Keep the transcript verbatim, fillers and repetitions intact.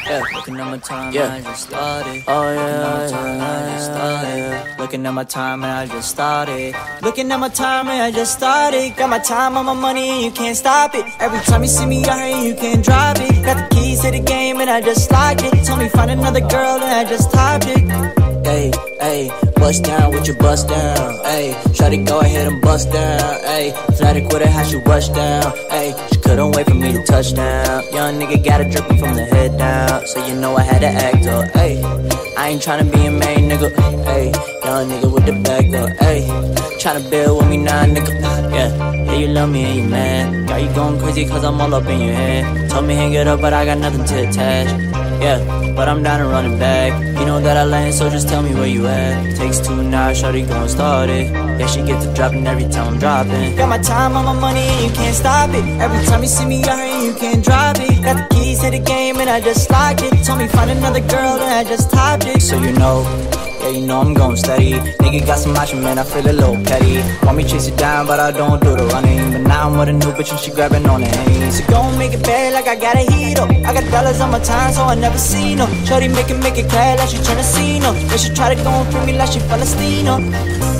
Yeah, looking at my time, Yeah. I just started. Oh yeah, Looking at my time, I just started. Looking at my time, and I just started. Looking at my time, and I just started. Got my time on my money, and you can't stop it. Every time you see me out here, you can't drop it. Got the keys to the game, and I just locked it. Told me find another girl, and I just topped it. Ayy, ayy, bust down with your bust down. Ayy, try to go ahead and bust down. Ayy, fanatic with it, how she rush down. Ayy, she couldn't wait for me to touch down. Young nigga got it dripping from the head down, so you know I had to act up. Ayy, I ain't tryna be a main nigga. Ayy, young nigga with the back up. Ayy, tryna build with me now, nigga. Yeah, yeah, you love me and you mad. Got you going crazy cause I'm all up in your head. Told me hang it up, but I got nothing to attach. Yeah, but I'm down and running back. You know that I land, so just tell me where you at. Takes two now, shawty gon' start it. Yeah, she get to dropping every time I'm dropping. Got my time on my money and you can't stop it. Every time you see me out here, you can't drop it. Got the keys to the game and I just locked it. Told me find another girl and I just topped it. So you know, yeah, you know I'm gon' steady. Nigga got some action, man, I feel a little petty. Want me chase it down, but I don't do the running. But now I'm with a new bitch and she grabbing on the henny. So go and make it bad like I got a heat up. I got dollars on my time, so I never seen her. Shorty make it, make it clear like she tryna see no. But she try to go and free me like she Palestino.